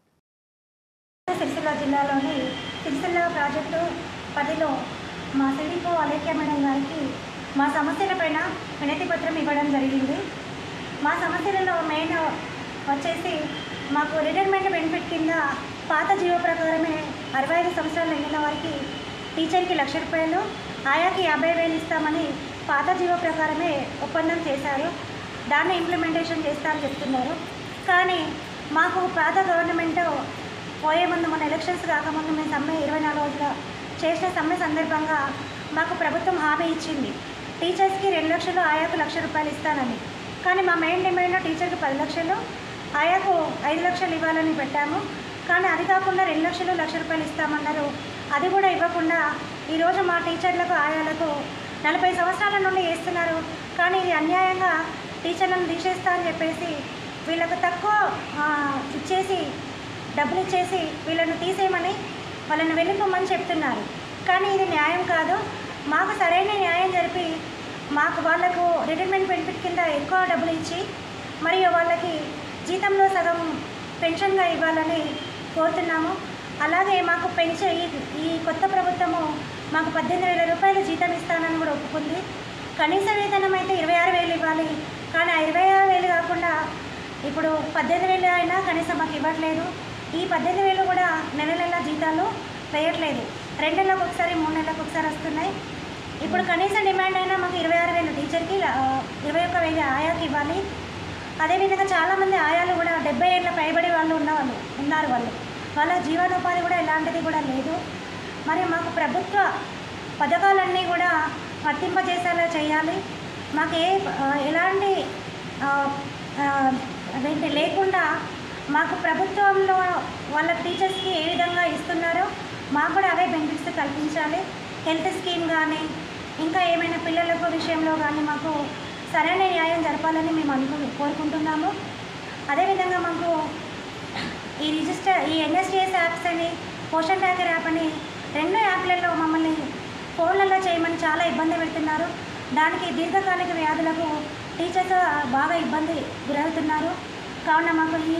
Speaker 7: సిరిసిల్ల జిల్లాలోని సిరిసిల్ల ప్రాజెక్టు 10లో మా సిడిపో అలేఖ్య మేడం గారికి మా సమస్యలపైన వినతి పత్రం ఇవ్వడం జరిగింది. మా సమస్యలలో మెయిన్ వచ్చేసి మాకు రిటైర్మెంట్ బెనిఫిట్ కింద పాత జీవో ప్రకారమే 65 సంవత్సరాలు నిండిన వారికి టీచర్కి 1,00,000 రూపాయలు, ఆయాకి 50,000 ఇస్తామని పాత జీవో ప్రకారమే ఒప్పందం చేశారు. దాన్ని ఇంప్లిమెంటేషన్ చేస్తామని చెప్తున్నారు. కానీ మాకు పాత గవర్నమెంట్ పోయే ముందు మన ఎలక్షన్స్ కాకముందు మేము సమ్మె 24 రోజుల చేసిన సమ్మె సందర్భంగా మాకు ప్రభుత్వం హామీ ఇచ్చింది. టీచర్స్కి 2 లక్షలు, ఆయాకు 1,00,000 రూపాయలు ఇస్తానని. కానీ మా మెయిన్ డిమాండ్ టీచర్కి 10 లక్షలు, ఆయాకు 5 లక్షలు ఇవ్వాలని పెట్టాము. కానీ అది కాకుండా 2 లక్షలు, 1,00,000 రూపాయలు ఇస్తామన్నారు. అది కూడా ఇవ్వకుండా ఈరోజు మా టీచర్లకు, ఆయాలకు 40 సంవత్సరాల నుండి వేస్తున్నారు. కానీ ఇది అన్యాయంగా టీచర్లను తీసేస్తా అని చెప్పేసి వీళ్ళకు తక్కువ ఇచ్చేసి డబ్బులు ఇచ్చేసి వీళ్ళను తీసేయమని వాళ్ళని వెళ్ళిపోమని చెప్తున్నారు. కానీ ఇది న్యాయం కాదు. మాకు సరైన న్యాయం జరిపి మాకు వాళ్లకు రిటైర్మెంట్ బెనిఫిట్ కింద ఎక్కువ డబ్బులు ఇచ్చి మరియు వాళ్ళకి జీతంలో సగం పెన్షన్గా ఇవ్వాలని కోరుతున్నాము. అలాగే మాకు ఈ కొత్త ప్రభుత్వము మాకు 18,000 రూపాయలు జీతం ఇస్తానని కూడా ఒప్పుకుంది. కనీస వేతనం అయితే 26,000 ఇవ్వాలి. కానీ ఆ 26,000 కాకుండా ఇప్పుడు 18,000 అయినా కనీసం మాకు ఇవ్వట్లేదు. ఈ 18,000 కూడా నెల జీతాలు వేయట్లేదు. 2 నెలలకు ఒకసారి, 3 నెలలకు ఒకసారి వస్తున్నాయి. ఇప్పుడు కనీస డిమాండ్ అయినా మాకు 26,000 టీచర్కి, 21,000 ఆయాకి ఇవ్వాలి. అదేవిధంగా చాలామంది ఆయాలు కూడా 70 ఏళ్ళ పైబడి వాళ్ళు ఉన్నారు. వాళ్ళ జీవనోపాధి కూడా ఎలాంటిది కూడా లేదు. మరి మాకు ప్రభుత్వ పథకాలన్నీ కూడా వర్తింపజేసేలా చేయాలి. మాకు ఎలాంటి అదేంటి లేకుండా మాకు ప్రభుత్వంలో వాళ్ళ టీచర్స్కి ఏ విధంగా ఇస్తున్నారో మాకు కూడా అవే బెనిఫిట్స్ కల్పించాలి. హెల్త్ స్కీమ్ కానీ ఇంకా ఏమైనా పిల్లల విషయంలో కానీ మాకు సరైన న్యాయం జరపాలని మేము కోరుకుంటున్నాము. అదేవిధంగా మాకు ఈ ఎన్ఎస్డిఎస్ యాప్స్ అని, పోషన్ ట్రాకర్ యాప్ అని 2 యాప్లలో మమ్మల్ని ఫోన్లలో చేయమని చాలా ఇబ్బంది పెడుతున్నారు. దానికి దీర్ఘకాలిక వ్యాధులకు టీచర్స్ బాగా ఇబ్బంది గురవుతున్నారు. కావున మాకు ఈ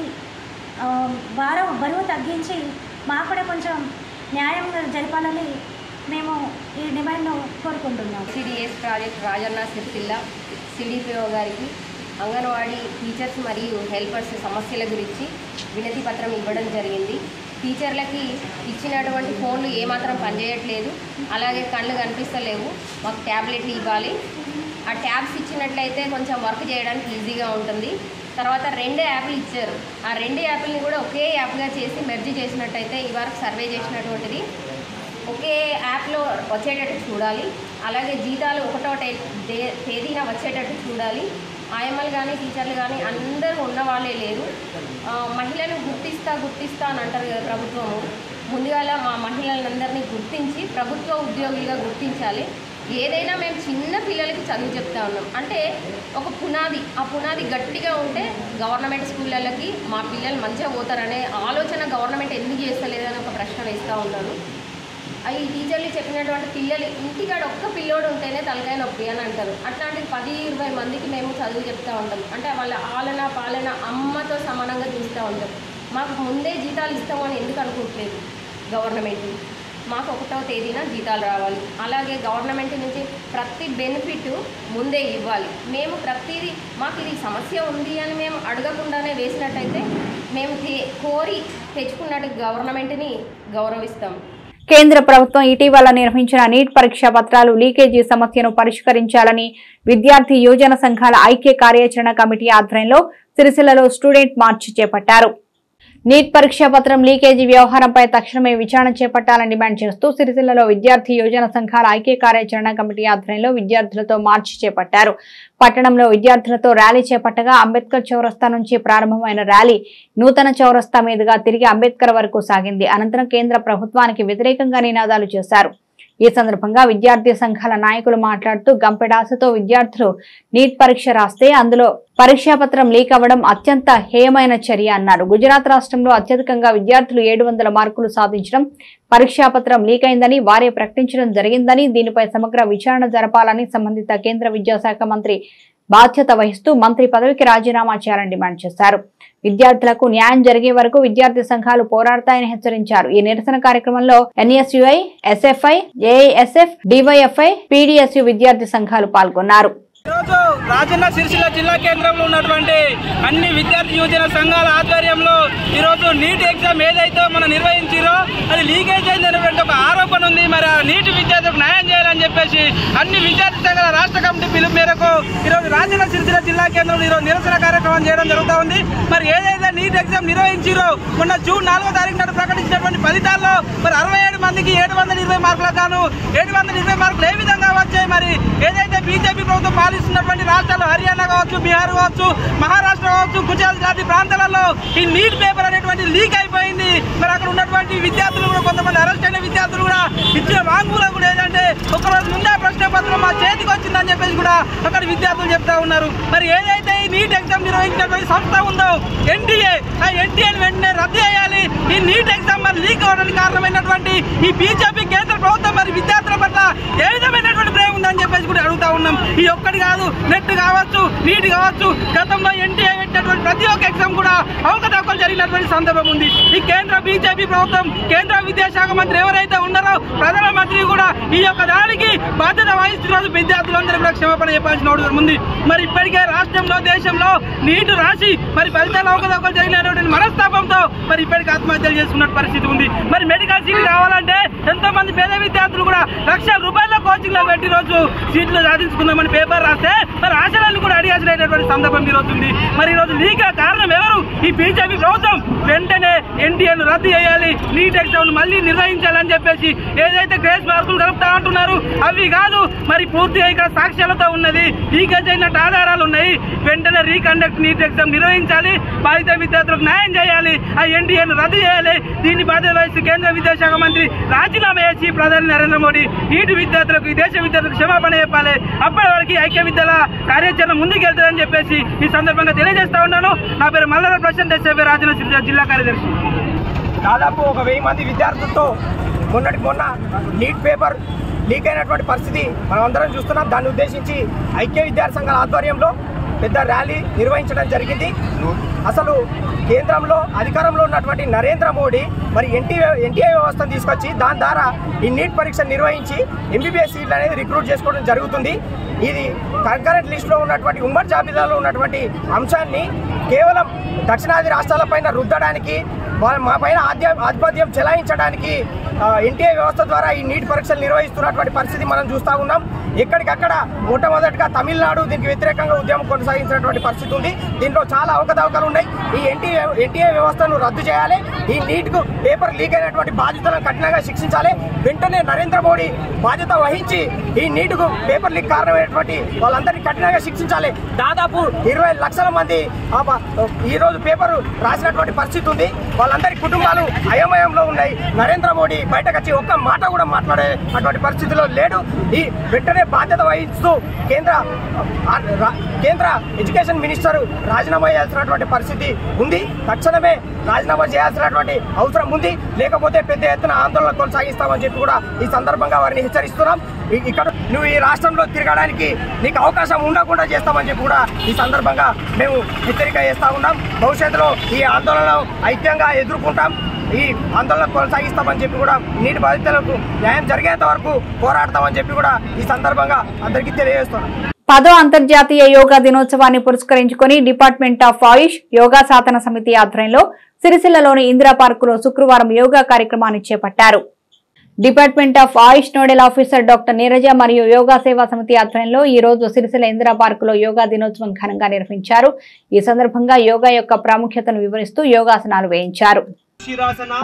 Speaker 7: బరువు తగ్గించి మాకు కూడా కొంచెం న్యాయం జరపాలని మేము ఈ డిమాండ్ను కోరుకుంటున్నాం.
Speaker 8: CDS project Rajanna Sircilla CDPO గారికి అంగన్వాడీ టీచర్స్ మరియు హెల్పర్స్ సమస్యల గురించి వినతి పత్రం ఇవ్వడం జరిగింది. టీచర్లకి ఇచ్చినటువంటి ఫోన్లు ఏమాత్రం పనిచేయట్లేదు. అలాగే కళ్ళు కనిపిస్తలేవు. మాకు ట్యాబ్లెట్లు ఇవ్వాలి. ఆ ట్యాబ్స్ ఇచ్చినట్లయితే కొంచెం వర్క్ చేయడానికి ఈజీగా ఉంటుంది. తర్వాత 2 యాప్లు ఇచ్చారు. ఆ 2 యాప్లని కూడా ఒకే యాప్గా చేసి మెర్జ్ చేసినట్టయితే ఈ వరకు సర్వే చేసినటువంటిది ఒకే యాప్లో వచ్చేటట్టు చూడాలి. అలాగే జీతాలు 1వ తేదీన వచ్చేటట్టు చూడాలి. ఆయమ్మలు కానీ టీచర్లు కానీ అందరూ ఉన్నవాళ్ళే లేరు. మహిళలను గుర్తిస్తా అని అంటారు కదా ప్రభుత్వము. ముందుగా మా మహిళలందరినీ గుర్తించి ప్రభుత్వ ఉద్యోగులుగా గుర్తించాలి. ఏదైనా మేము చిన్న పిల్లలకి చదువు చెప్తా ఉన్నాం అంటే ఒక పునాది, ఆ పునాది గట్టిగా ఉంటే గవర్నమెంట్ స్కూళ్ళకి మా పిల్లలు మంచిగా పోతారనే ఆలోచన గవర్నమెంట్ ఎందుకు చేస్తలేదని ఒక ప్రశ్న వేస్తూ ఉన్నాను. ఈ టీచర్లు చెప్పినటువంటి పిల్లలు ఇంటికాడ ఒక్క పిల్లోడు ఉంటేనే తలకాయ నొప్పి అని అంటారు. అట్లాంటిది 10-20 మందికి మేము చదువు చెప్తూ ఉంటాం. అంటే వాళ్ళ ఆలన పాలన అమ్మతో సమానంగా చూస్తూ ఉంటాం. మాకు ముందే జీతాలు ఇస్తామని ఎందుకు అనుకోవట్లేదు గవర్నమెంట్? మాకు 1వ తేదీన జీతాలు రావాలి. అలాగే గవర్నమెంట్ నుంచి ప్రతి బెనిఫిట్ ముందే ఇవ్వాలి. మేము ప్రతిదీ మాకు ఇది సమస్య ఉంది అని మేము అడగకుండానే వేసినట్టయితే మేము కోరి తెచ్చుకున్నట్టు గవర్నమెంట్ని గౌరవిస్తాం.
Speaker 1: కేంద్ర ప్రభుత్వం ఇటీవల నిర్వహించిన నీట్ పరీక్షా పత్రాలు లీకేజీ సమస్యను పరిష్కరించాలని విద్యార్థి యువజన సంఘాల ఐక్య కార్యాచరణ కమిటీ ఆధ్వర్యంలో సిరిసిల్లలో స్టూడెంట్ మార్చ్ చేపట్టారు. నీట్ పరీక్షా పత్రం లీకేజీ వ్యవహారంపై తక్షణమే విచారణ చేపట్టాలని డిమాండ్ చేస్తూ సిరిసిల్లలో విద్యార్థి యువజన సంఘాల ఐక్య కార్యాచరణ కమిటీ ఆధ్వర్యంలో విద్యార్థులతో మార్చి చేపట్టారు. పట్టణంలో విద్యార్థులతో ర్యాలీ చేపట్టగా అంబేద్కర్ చౌరస్తా నుంచి ప్రారంభమైన ర్యాలీ నూతన చౌరస్తా మీదుగా తిరిగి అంబేద్కర్ వరకు సాగింది. అనంతరం కేంద్ర ప్రభుత్వానికి వ్యతిరేకంగా నినాదాలు చేశారు. ఈ సందర్భంగా విద్యార్థి సంఘాల నాయకులు మాట్లాడుతూ గంపెడాసతో విద్యార్థులు నీట్ పరీక్ష రాస్తే అందులో పరీక్షా పత్రం లీక్ అవ్వడం అత్యంత హేయమైన చర్య అన్నారు. గుజరాత్ రాష్ట్రంలో అత్యధికంగా విద్యార్థులు 700 మార్కులు సాధించడం, పరీక్షా పత్రం లీక్ అయిందని వారే ప్రకటించడం జరిగిందని, దీనిపై సమగ్ర విచారణ జరపాలని సంబంధిత కేంద్ర విద్యాశాఖ మంత్రి బాధ్యత వహిస్తూ మంత్రి పదవికి రాజీనామా చేయాలని డిమాండ్ చేశారు. విద్యార్థులకు న్యాయం జరిగే వరకు విద్యార్థి సంఘాలు పోరాడతాయని హెచ్చరించారు. ఈ నిరసన కార్యక్రమంలో NSUI, SFI, AISF, DYFI, PDSU విద్యార్థి సంఘాలు పాల్గొన్నారు.
Speaker 9: ఈరోజు రాజన్న సిరిసిల్ల జిల్లా కేంద్రంలో ఉన్నటువంటి అన్ని విద్యార్థి యువజన సంఘాల ఆధ్వర్యంలో ఈరోజు నీట్ ఎగ్జామ్ ఏదైతే మనం నిర్వహించారో అది లీకేజ్ అయినటువంటి ఒక ఆరోపణ ఉంది. మరి ఆ నీట్ విద్యార్థులకు న్యాయం చేయాలని చెప్పేసి అన్ని విద్యార్థి సంఘాల రాష్ట్ర కమిటీ పిలుపు మేరకు ఈరోజు రాజన్న సిరిసిల్ల జిల్లా కేంద్రంలో ఈరోజు నిరసన కార్యక్రమం చేయడం జరుగుతూ ఉంది. మరి ఏదైతే నీట్ ఎగ్జామ్ నిర్వహించారో మొన్న జూన్ 4వ తారీఖు నాడు ప్రకటించినటువంటి ఫలితాల్లో మరి 67 మందికి 720 మార్కులకు గాను 720 మార్కులు ఏ విధంగా వచ్చాయి? మరి ఏదైతే బీజేపీ ప్రభుత్వం పాలిస్తున్నటువంటి రాష్ట్రాలు హర్యానా కావచ్చు, బీహార్ కావచ్చు, మహారాష్ట్ర కావచ్చు, గుజరాత్ లాంటి ప్రాంతాలలో ఈ నీట్ పేపర్ అనేటువంటి లీక్ అయిపోయింది. మరి అక్కడ ఉన్నటువంటి విద్యార్థులు కూడా కొంతమంది అరెస్ట్ అయిన విద్యార్థులు కూడా ఇచ్చిన వాంగ్మూలం కూడా ఏంటంటే ఒకరోజు ముందే ప్రశ్న పత్రం మా చేతికి వచ్చిందని చెప్పేసి కూడా అక్కడ విద్యార్థులు చెప్తా ఉన్నారు. మరి ఏదైతే ఈ నీట్ ఎగ్జామ్ నిర్వహించినటువంటి సంస్థ ఉందో ఎన్టీఏ, ఆ ఎన్టీఏని వెంటనే రద్దు చేయాలి. ఈ నీట్ ఎగ్జామ్ మరి లీక్ అవ్వడానికి కారణమైనటువంటి ఈ బీజేపీ కేంద్ర ప్రభుత్వం మరి విద్యార్థుల పట్ల ఏ విధమైనటువంటి ప్రేమ ఉందని చెప్పేసి కూడా అడుగుతా ఉన్నాం. ఈ ఒక్కటి కాదు, నెట్ కావచ్చు, నీట్ కావచ్చు, గతంలో ఎన్టీఏ పెట్టినటువంటి ప్రతి ఒక్క ఎగ్జామ్ కూడా అవకతవకలు జరిగినటువంటి సందర్భం ఉంది. ఈ కేంద్ర బీజేపీ ప్రభుత్వం, కేంద్ర విద్యాశాఖ మంత్రి ఎవరైతే ఉన్నారో ప్రధానమంత్రి కూడా ఈ యొక్క దానికి బాధ్యత వహిస్తున్నారు. విద్యార్థులందరూ కూడా క్షమాపణ చెప్పాల్సిన అవసరం ఉంది. మరి ఇప్పటికే రాష్ట్రంలో, దేశంలో నీటు రాసి మరి ఫలితాలు అవకతవకలు జరిగినటువంటి మనస్తాపంతో మరి ఇప్పటికీ ఆత్మహత్యలు చేసుకున్న పరిస్థితి ఉంది. మరి మెడికల్ సీట్లు కావాలంటే ఎంతో మంది పేద విద్యార్థులు కూడా లక్షల రూపాయల కోచింగ్ లో పెట్టి రోజు సీట్లు సాధించుకుందామని పేపర్ రాస్తే మరి ఆశలను కూడా అడిగాల్సినటువంటి సందర్భం ఈరోజు ఉంది. మరి ఈరోజు లీక్ కారణం ఎవరు? ఈ బీజేపీ ప్రభుత్వం. వెంటనే ఎన్టీఏను రద్దు చేయాలి, నీట్ ఎగ్జామ్ మళ్ళీ నిర్వహించాలని చెప్పేసి ఏదైతే గ్రేస్ మార్కులు కలుపుతా అంటున్నారు అవి కాదు, మరి పూర్తిగా ఇక్కడ సాక్ష్యాలతో ఉన్నది, లీకేజ్ అయినట్టు ఆధారాలు ఉన్నాయి. వెంటనే రీకండక్ట్ నీట్ ఎగ్జామ్ నిర్వహించాలి, బాధిత విద్యార్థులకు న్యాయం చేయాలి, ఆ ఎన్టీఏను రద్దు చేయాలి. దీన్ని బాధ్యత వహిస్తూ కేంద్ర విద్యాశాఖ మంత్రి రాజీనామా చేసి ప్రధాని నరేంద్ర మోడీ నీటి విద్యార్థులకు, ఈ దేశ విద్యార్థులకు క్షమాపణ చెప్పాలి. అప్పటి వరకు ఐక్య విద్యల కార్యాచరణ ముందుకెళ్తుందని చెప్పేసి ఈ సందర్భంగా తెలియజేస్తా ఉన్నాను. నా పేరు మల్లర ప్రశాంత్, ఎస్ఎఫ్ఐ రాజన్న సిరిసిల్ల జిల్లా కార్యదర్శి.
Speaker 10: దాదాపు 1000 మంది విద్యార్థులతో మొన్న నీట్ పేపర్ లీక్ అయినటువంటి పరిస్థితి మనం అందరం చూస్తున్నాం. దాన్ని ఉద్దేశించి ఐక్య విద్యార్థి సంఘాల ఆధ్వర్యంలో పెద్ద ర్యాలీ నిర్వహించడం జరిగింది. అసలు కేంద్రంలో అధికారంలో ఉన్నటువంటి నరేంద్ర మోడీ మరి ఎన్టీఏ వ్యవస్థను తీసుకొచ్చి దాని ద్వారా ఈ నీట్ పరీక్ష నిర్వహించి ఎంబీబీఎస్ సీట్లు అనేది రిక్రూట్ చేసుకోవడం జరుగుతుంది. ఇది కన్కరెంట్ లిస్టులో ఉన్నటువంటి ఉమ్మడి జాబితాలో ఉన్నటువంటి అంశాన్ని కేవలం దక్షిణాది రాష్ట్రాలపైన రుద్దడానికి, మా పైన ఆధిపత్యం చెలాయించడానికి ఎన్టీఏ వ్యవస్థ ద్వారా ఈ నీట్ పరీక్షలు నిర్వహిస్తున్నటువంటి పరిస్థితి మనం చూస్తూ ఉన్నాం. ఎక్కడికక్కడ మొట్టమొదటిగా తమిళనాడు దీనికి వ్యతిరేకంగా ఉద్యమం కొనసాగించినటువంటి పరిస్థితి ఉంది. దీంట్లో చాలా అవకతవకలు ఉన్నాయి. ఈ ఎన్టీఏ వ్యవస్థను రద్దు చేయాలి, ఈ నీట్కు పేపర్ లీక్ అయినటువంటి బాధ్యతలను కఠినంగా శిక్షించాలి. వెంటనే నరేంద్ర మోడీ బాధ్యత వహించి ఈ నీట్కు పేపర్ లీక్ కారణమైనటువంటి వాళ్ళందరినీ కఠినంగా శిక్షించాలి. దాదాపు 20 లక్షల మంది ఈరోజు పేపర్ రాసినటువంటి పరిస్థితి ఉంది. వాళ్ళందరి కుటుంబాలు అయోమయంలో ఉన్నాయి. నరేంద్ర మోడీ బయటకు వచ్చి ఒక్క మాట కూడా మాట్లాడే అటువంటి పరిస్థితిలో లేడు. ఈ వెంటనే బాధ్యత వహిస్తూ కేంద్ర ఎడ్యుకేషన్ మినిస్టర్ రాజీనామా చేయాల్సినటువంటి పరిస్థితి ఉంది. తక్షణమే రాజీనామా చేయాల్సినటువంటి అవసరం ఉంది. లేకపోతే పెద్ద ఎత్తున ఆందోళన కొనసాగిస్తామని చెప్పి కూడా ఈ సందర్భంగా వారిని హెచ్చరిస్తున్నాం. ఇక్కడ నువ్వు ఈ రాష్ట్రంలో తిరగడానికి నీకు అవకాశం ఉండకుండా చేస్తామని చెప్పి కూడా ఈ సందర్భంగా మేము హెచ్చరిక చేస్తా ఉన్నాం. భవిష్యత్తులో ఈ ఆందోళన ఐక్యంగా ఎదుర్కొంటాం, ఈ ఆందోళన కొనసాగిస్తామని చెప్పి కూడా నీటి బాధితులకు న్యాయం జరిగేంత వరకు పోరాడతామని చెప్పి కూడా ఈ సందర్భంగా అందరికీ తెలియజేస్తున్నాం.
Speaker 1: 10వ అంతర్జాతీయ యోగా దినోత్సవాన్ని పురస్కరించుకుని డిపార్ట్మెంట్ ఆఫ్ ఆయుష్ యోగా సాధన సమితి ఆధ్వర్యంలో సిరిసిల్లలోని ఇందిరా పార్కులో శుక్రవారం యోగా కార్యక్రమాన్ని చేపట్టారు. Department of AYUSH nodal officer doctor Neeraja మరియు యోగా సేవా సమితి ఆధ్వర్యంలో ఈ రోజు సిరిసిల్ల ఇందిరా పార్క్ లో యోగా దినోత్సవం ఘనంగా నిర్వహించారు. ఈ సందర్భంగా యోగా యొక్క ప్రాముఖ్యతను వివరిస్తూ యోగాసనాలు వేయించారు.
Speaker 9: శిరాసన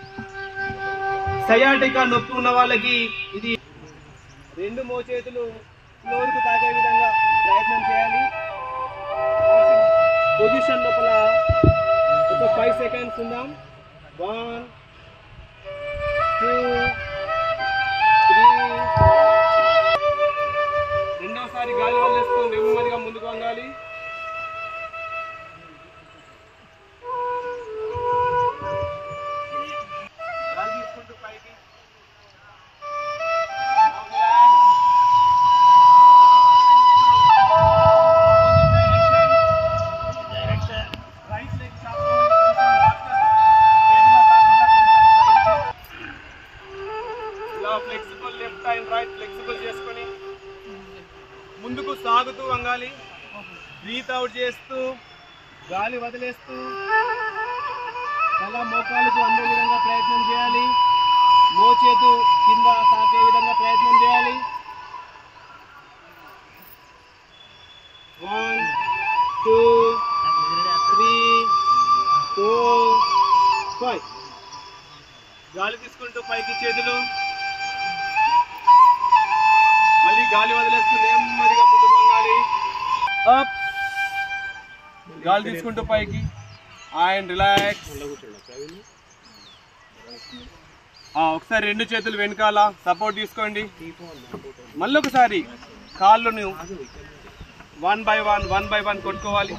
Speaker 9: సయాటికా నొప్పి ఉన్న వాళ్ళకి ఇది రెండు మోచేతులు ఫ్లోర్కు తాకే విధంగా ప్రయత్నం చేయాలి. పొజిషన్ లోపల ఒక 5 సెకండ్స్ ఉందాం. 1 2 3 రెండోసారి గాలి వదిలేస్తూ నెమ్మదిగా ముందుకు వంగాలి. గాలి తీసుకుంటూ పైకి flexible left and right flexible చేసుకొని ముందుకు సాగుతూ వంగాలి. బ్రీత్ అవుట్ చేస్తూ గాలి వదిలేస్తూ తల మోకాలకు అందే విధంగా ప్రయత్నం చేయాలి. మోచేతు కింద తాకే విధంగా ప్రయత్నం చేయాలి. 1 2 3 4 5 గాలి తీసుకుంటూ పైకి చేతులు మళ్ళీ గాలి వదిలేస్తూ నెమ్మదిగా ముందుకు వంగాలి. అప్ గాలి తీసుకుంటూ పైకి అండ్ రిలాక్స్. ఒకసారి రెండు చేతులు వెనకాల సపోర్ట్ తీసుకోండి. మళ్ళీ ఒకసారి కాళ్ళను 1 by 1 కొట్టుకోవాలి.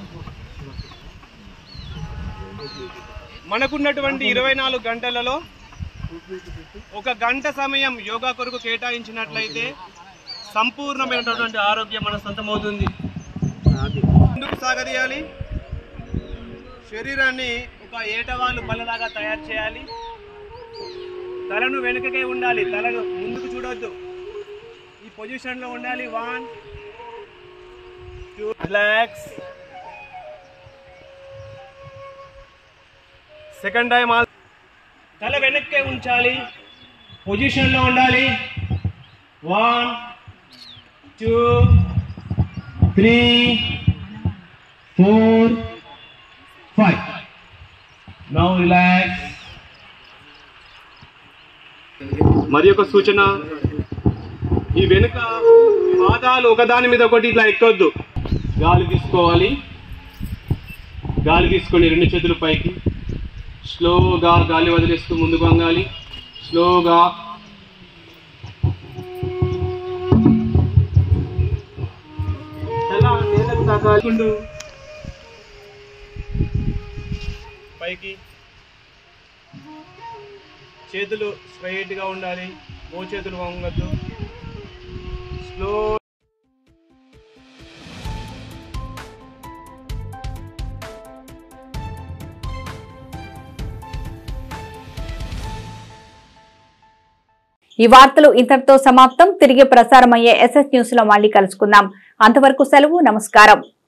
Speaker 9: మనకున్నటువంటి 24 గంటలలో 1 గంట సమయం యోగా కొరకు కేటాయించినట్లయితే సంపూర్ణమైనటువంటి ఆరోగ్యం మన సొంతమవుతుంది. ముందుకు సాగదీయాలి. శరీరాన్ని ఒక ఏటవాలు బల్లలాగా తయారు చేయాలి. తలను వెనుకకే ఉండాలి, తలను ముందుకు చూడొద్దు. ఈ పొజిషన్లో ఉండాలి. 1 2 రిలాక్స్. సెకండ్ టైం తల వెనక్కే ఉంచాలి, పొజిషన్లో ఉండాలి. 1 2 3 4 5 నౌ రిలాక్స్. మరి ఒక సూచన, ఈ వెనుక పాదాలు ఒకదాని మీద ఒకటి ఇట్లా ఎక్కొద్దు. గాలి తీసుకోవాలి. గాలి తీసుకొని రెండు చేతులు పైకి స్లోగా గాలి వదిలేస్తూ ముందుకు వంగాలి. స్లోగా పైకి చేతులు స్ట్రైట్ గా ఉండాలి. మోచేతులు వంగద్దు. స్లో
Speaker 1: ఈ వార్తలు ఇంతటితో సమాప్తం. తిరిగి ప్రసారమయ్యే SS న్యూస్ లో మళ్ళీ కలుసుకుందాం. అంతవరకు సెలవు. నమస్కారం.